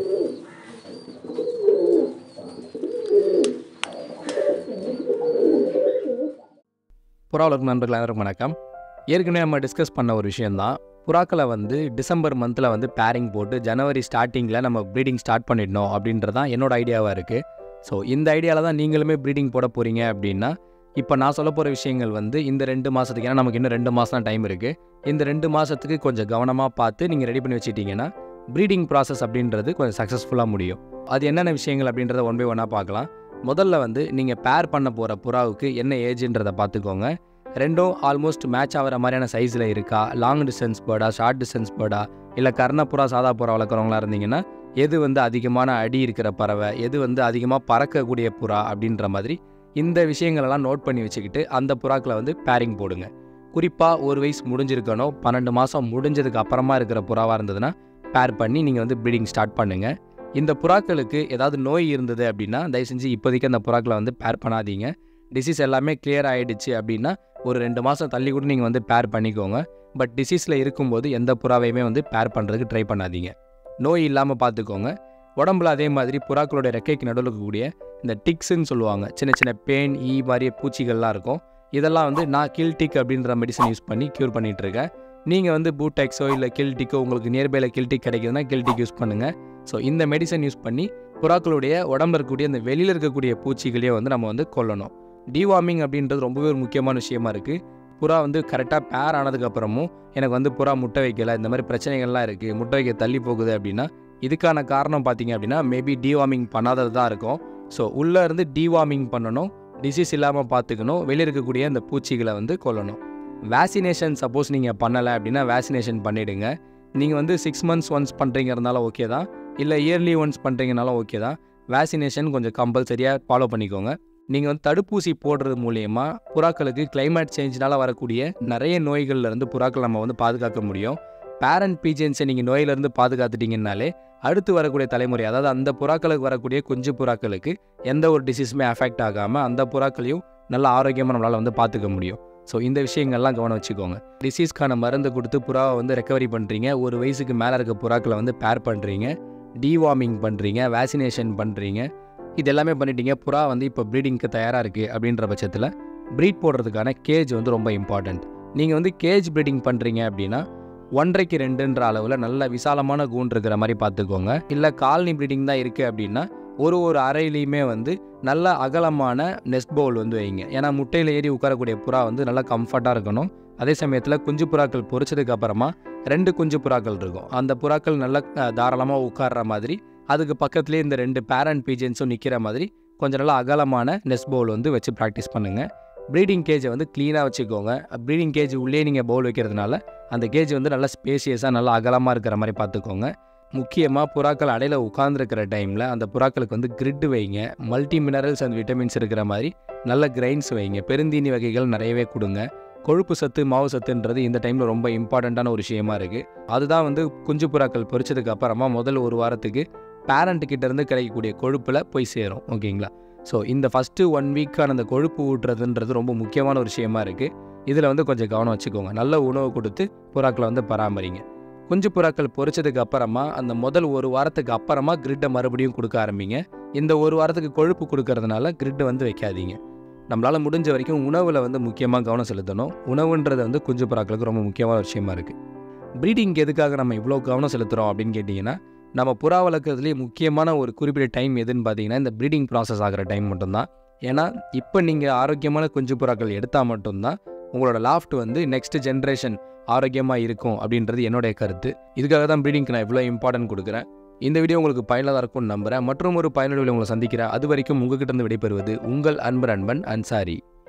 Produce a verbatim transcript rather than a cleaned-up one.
புறா வளர்க்கும் நண்பர்கள் அனைவருக்கும் வணக்கம். ஏற்கனவே நம்ம டிஸ்கஸ் பண்ண ஒரு விஷயந்தான், புறாக்களை வந்து டிசம்பர் மந்தில் வந்து பேரிங் போட்டு ஜனவரி ஸ்டார்டிங்கில் நம்ம ப்ரீடிங் ஸ்டார்ட் பண்ணிடணும் அப்படின்றது தான் என்னோட ஐடியாவாக இருக்குது. ஸோ இந்த ஐடியாவில் தான் நீங்களுமே ப்ரீடிங் போட போகிறீங்க அப்படின்னா, இப்போ நான் சொல்ல போகிற விஷயங்கள் வந்து இந்த ரெண்டு மாதத்துக்கு, ஏன்னா நமக்கு இன்னும் ரெண்டு மாதம் தான் டைம் இருக்குது, இந்த ரெண்டு மாதத்துக்கு கொஞ்சம் கவனமாக பார்த்து நீங்கள் ரெடி பண்ணி வச்சுட்டிங்கன்னா ப்ரீடிங் ப்ராசஸ் அப்படின்றது கொஞ்சம் சக்ஸஸ்ஃபுல்லாக முடியும். அது என்னென்ன விஷயங்கள் அப்படின்றத ஒன் பை ஒன்னாக பார்க்கலாம். முதல்ல வந்து நீங்கள் பேர் பண்ண போகிற புறாவுக்கு என்ன ஏஜ்ன்றதை பார்த்துக்கோங்க. ரெண்டும் ஆல்மோஸ்ட் மேட்ச் ஆகிற மாதிரியான சைஸில் இருக்கா, லாங் டிஸ்டன்ஸ் பேர்டா, ஷார்ட் டிஸ்டன்ஸ் பேர்டா, இல்லை கர்ணப்புறா சாதா புறா வளர்க்குறவங்களா இருந்தீங்கன்னா எது வந்து அதிகமான அடி இருக்கிற பறவை, எது வந்து அதிகமாக பறக்கக்கூடிய புறா அப்படின்ற மாதிரி இந்த விஷயங்களெல்லாம் நோட் பண்ணி வச்சுக்கிட்டு அந்த புறாக்களை வந்து பேரிங் போடுங்க. குறிப்பாக ஒரு வயசு முடிஞ்சிருக்கணும், பன்னெண்டு மாதம் முடிஞ்சதுக்கு அப்புறமா இருக்கிற புறாவாக இருந்ததுன்னா பேர் பண்ணி நீங்கள் வந்து ப்ரீடிங் ஸ்டார்ட் பண்ணுங்கள். இந்த புறாக்களுக்கு ஏதாவது நோய் இருந்தது அப்படின்னா தயவு செஞ்சு இப்போதைக்கு அந்த புறாக்களை வந்து பேர் பண்ணாதீங்க. டிசீஸ் எல்லாமே கிளியர் ஆகிடுச்சு அப்படின்னா ஒரு ரெண்டு மாதம் தள்ளி கூட நீங்கள் வந்து பேர் பண்ணிக்கோங்க. பட் டிசீஸில் இருக்கும்போது எந்த புறாவையுமே வந்து பேர் பண்ணுறதுக்கு ட்ரை பண்ணாதீங்க. நோய் இல்லாமல் பார்த்துக்கோங்க. உடம்புல அதே மாதிரி புறாக்களுடைய ரெக்கைக்கு நடுவில் இருக்கக்கூடிய இந்த டிக்ஸுன்னு சொல்லுவாங்க, சின்ன சின்ன பேன் ஈ மாதிரி பூச்சிகள்லாம் இருக்கும். இதெல்லாம் வந்து நான் கில் டிக் அப்படின்ற மெடிசன் யூஸ் பண்ணி க்யூர் பண்ணிகிட்ருக்கேன். நீங்கள் வந்து பூடெக்ஸோ இல்லை கில் டிக்கோ உங்களுக்கு நியர்பையில் கில் டிக் கிடைக்குதுன்னா கில் டிக் யூஸ் பண்ணுங்கள். ஸோ இந்த மெடிசன் யூஸ் பண்ணி புறாக்களுடைய உடம்புல இருக்கக்கூடிய அந்த வெளியில் இருக்கக்கூடிய பூச்சிகளையும் வந்து நம்ம வந்து கொல்லணும். டிவார்மிங் அப்படின்றது ரொம்பவே ஒரு முக்கியமான விஷயமா இருக்குது. புறா வந்து கரெக்டாக பேர் ஆனதுக்கப்புறமும் எனக்கு வந்து புறா முட்டை வைக்கலை, இந்த மாதிரி பிரச்சனைகள்லாம் இருக்குது, முட்டை வைக்க தள்ளி போகுது அப்படின்னா இதுக்கான காரணம் பார்த்தீங்க அப்படின்னா மேபி டிவார்மிங் பண்ணாதது தான் இருக்கும். ஸோ உள்ளே இருந்து டிவார்மிங் பண்ணணும், டிசீஸ் இல்லாமல் பார்த்துக்கணும், வெளியே இருக்கக்கூடிய அந்த பூச்சிகளை வந்து கொல்லணும். வேக்சினேஷன் சப்போஸ் நீங்கள் பண்ணலை அப்படின்னா வேக்சினேஷன் பண்ணிவிடுங்க. நீங்கள் வந்து சிக்ஸ் மந்த்ஸ் ஒன்ஸ் பண்ணுறீங்கிறதுனால ஓகே தான், இல்லை இயர்லி ஒன்ஸ் பண்ணுறீங்கனாலும் ஓகே தான். வேக்சினேஷன் கொஞ்சம் கம்பல்சரியாக ஃபாலோ பண்ணிக்கோங்க. நீங்கள் வந்து தடுப்பூசி போடுறது மூலயமா புறாக்களுக்கு கிளைமேட் சேஞ்சினால் வரக்கூடிய நிறைய நோய்கள்லேருந்து புறாக்கள் நம்ம வந்து பாதுகாக்க முடியும். பேரண்ட் பீஜன்ஸை நீங்கள் நோயிலேருந்து பாதுகாத்துட்டிங்கனாலே அடுத்து வரக்கூடிய தலைமுறை, அதாவது அந்த புறாக்களுக்கு வரக்கூடிய குஞ்சு புறாக்களுக்கு எந்த ஒரு டிசீஸுமே அஃபெக்ட் ஆகாமல் அந்த புறாக்களையும் நல்ல ஆரோக்கியமாக நம்மளால் வந்து பார்த்துக்க முடியும். ஸோ இந்த விஷயங்கள்லாம் கவனம் வச்சுக்கோங்க. டிசீஸ்க்கான மருந்து கொடுத்து புறாவை வந்து ரெக்கவரி பண்ணுறீங்க, ஒரு வயசுக்கு மேலே இருக்க புறாக்களை வந்து பேர் பண்ணுறீங்க, டிவார்மிங் பண்ணுறீங்க, வேக்சினேஷன் பண்ணுறீங்க, இது எல்லாமே பண்ணிட்டீங்க. புறா வந்து இப்போ ப்ரீடிங்க்கு தயாராக இருக்குது அப்படின்ற பட்சத்தில் ப்ரீட் போடுறதுக்கான கேஜ் வந்து ரொம்ப இம்பார்ட்டண்ட். நீங்கள் வந்து கேஜ் ப்ரீடிங் பண்ணுறீங்க அப்படின்னா ஒன்றரைக்கு ரெண்டுன்ற அளவில் நல்ல விசாலமான கூண்டு இருக்கிற மாதிரி பார்த்துக்கோங்க. இல்லை காலனி ப்ரீடிங் தான் இருக்குது அப்படின்னா ஒரு ஒரு அறையிலையுமே வந்து நல்ல அகலமான நெஸ்ட் பவுல் வந்து வைங்க. ஏன்னா முட்டையில் ஏறி உட்காரக்கூடிய புறா வந்து நல்லா கம்ஃபர்ட்டாக இருக்கணும். அதே சமயத்தில் குஞ்சு புறாக்கள் பொரிச்சதுக்கு அப்புறமா ரெண்டு குஞ்சு புறாக்கள் இருக்கும், அந்த புறாக்கள் நல்லா தாராளமாக உட்கார்ற மாதிரி அதுக்கு பக்கத்துலேயே இந்த ரெண்டு பேரண்ட் பீஜன்ஸும் நிற்கிற மாதிரி கொஞ்சம் நல்லா அகலமான நெஸ்ட் பவுல் வந்து வச்சு ப்ராக்டிஸ் பண்ணுங்கள். ப்ரீடிங் கேஜை வந்து க்ளீனாக வச்சுக்கோங்க. ப்ரீடிங் கேஜ் உள்ளே நீங்கள் பவுல் வைக்கிறதுனால அந்த கேஜ் வந்து நல்லா ஸ்பேசியஸாக நல்லா அகலமாக இருக்கிற மாதிரி பார்த்துக்கோங்க. முக்கியமாக புறாக்கள் அடையில் உட்கார்ந்துருக்கிற டைமில் அந்த புறாக்களுக்கு வந்து கிரிட் வைங்க, மல்டி மினரல்ஸ் அண்ட் விட்டமின்ஸ் இருக்கிற மாதிரி நல்ல கிரைன்ஸ் வைங்க, பெருந்தீனி வகைகள் நிறையவே கொடுங்க. கொழுப்பு சத்து மாவு சத்துன்றது இந்த டைமில் ரொம்ப இம்பார்ட்டண்ட்டான ஒரு விஷயமா இருக்குது. அதுதான் வந்து குஞ்சு புறாக்கள் பொரிச்சதுக்கு அப்புறமா முதல் ஒரு வாரத்துக்கு பேரண்ட் கிட்டேருந்து கிடைக்கக்கூடிய கொழுப்பில் போய் சேரும். ஓகேங்களா? ஸோ இந்த ஃபஸ்ட்டு ஒன் வீக்கான அந்த கொழுப்பு ஊட்டுறதுன்றது ரொம்ப முக்கியமான ஒரு விஷயமா இருக்குது. இதில் வந்து கொஞ்சம் கவனம் வச்சுக்கோங்க. நல்ல உணவு கொடுத்து புறாக்களை வந்து பராமரிங்க. குஞ்சு புறாக்கள் பொரிச்சதுக்கு அப்புறமா அந்த முதல் ஒரு வாரத்துக்கு அப்புறமா கிரிட்டை மறுபடியும் கொடுக்க ஆரம்பிங்க. இந்த ஒரு வாரத்துக்கு கொழுப்பு கொடுக்கறதுனால கிரிட்டை வந்து வைக்காதீங்க. நம்மளால் முடிஞ்ச வரைக்கும் உணவில் வந்து முக்கியமாக கவனம் செலுத்தணும். உணவுன்றது வந்து குஞ்சு புறாக்களுக்கு ரொம்ப முக்கியமான விஷயமா இருக்குது. ப்ரீடிங் எதுக்காக நம்ம இவ்வளோ கவனம் செலுத்துகிறோம் அப்படின்னு கேட்டிங்கன்னா, நம்ம புறா வளர்க்குறதுலேயே முக்கியமான ஒரு குறிப்பிட்ட டைம் எதுன்னு பார்த்தீங்கன்னா இந்த ப்ரீடிங் ப்ராசஸ் ஆகிற டைம் மட்டும்தான். ஏன்னா இப்போ நீங்கள் ஆரோக்கியமான குஞ்சு புறாக்கள் எடுத்தால் மட்டும்தான் உங்களோட லாஃப்ட் வந்து நெக்ஸ்ட் ஜென்ரேஷன் ஆரோக்கியமாக இருக்கும் அப்படின்றது என்னுடைய கருத்து. இதுக்காக தான் ப்ரீடிங்க்கு நான் இவ்வளோ இம்பார்ட்டன்ட் கொடுக்குறேன். இந்த வீடியோ உங்களுக்கு பயனுள்ளதாக இருக்கும்னு நம்புகிறேன். மற்றும் ஒரு பயனுள்ள உங்களை சந்திக்கிறேன். அது வரைக்கும் உங்ககிட்ட இருந்து விடைபெறுவது உங்கள் அன்பு நண்பன் அன்சாரி.